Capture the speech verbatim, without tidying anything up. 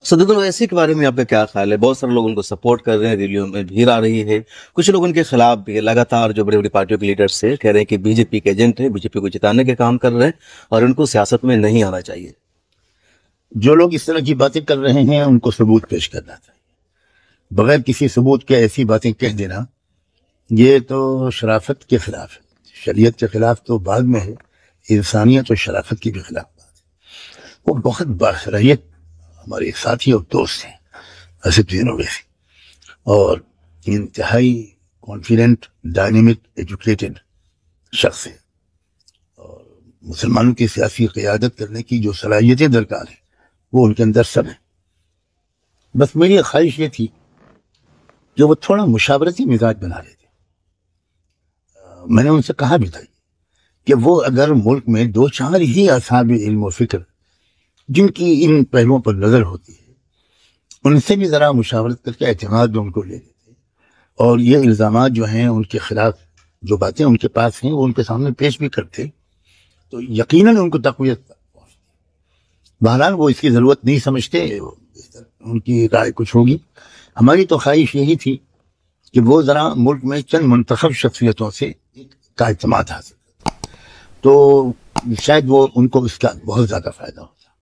صدر اویسی کے بارے میں آپ کا کیا خیال ہے؟ بہت سارے لوگ ان کو سپورٹ کر رہے ہیں، ریلیوں میں بھیڑ آ رہی ہے، کچھ لوگ ان کے خلاف بھی لگاتار جو بڑی بڑی پارٹیوں کے لیڈر سے کہہ رہے ہیں کہ بی جے پی کے ایجنٹ ہے، بی جے پی کو جتانے کے کام کر رہے ہیں اور ان کو سیاست میں نہیں آنا چاہیے۔ جو لوگ اس طرح کی باتیں کر رہے ہیں ان کو ثبوت پیش کرنا چاہیے، بغیر کسی ثبوت کے ایسی باتیں کہہ دینا یہ تو شرافت کے خلاف ہے۔ شریعت کے خلاف تو بعد میں ہے، انسانیت اور شرافت کی بھی خلاف بات ہے۔ وہ بہت باصلاحیت ہمارے ساتھی اور دوست ہیں اسدالدین اویسی، اور انتہائی کانفیڈنٹ، ڈائنامک، ایجوکیٹڈ شخص ہے، اور مسلمانوں کی سیاسی قیادت کرنے کی جو صلاحیتیں درکار ہیں وہ ان کے اندر سب ہیں۔ بس میری خواہش یہ تھی کہ وہ تھوڑا مشاورتی مزاج بنا لیتے۔ میں نے ان سے کہا بھی تھا کہ وہ اگر ملک میں دو چار ہی اصحاب علم و فکر جن کی ان پہلوؤں پر نظر ہوتی ہے ان سے بھی ذرا مشاورت کر کے اعتماد ان کو لے لیتے، اور یہ الزامات جو ہیں ان کے خلاف جو باتیں ان کے پاس ہیں وہ ان کے سامنے پیش بھی کرتے تو یقیناً ان کو تقویت پہنچتی۔ بہرحال وہ اس کی ضرورت نہیں سمجھتے، ان کی رائے کچھ ہوگی۔ ہماری تو خواہش یہی تھی کہ وہ ذرا ملک میں چند منتخب شخصیتوں سے کا اعتماد حاصل کرتے تو شاید وہ ان کو اس کا بہت زیادہ فائدہ ہو۔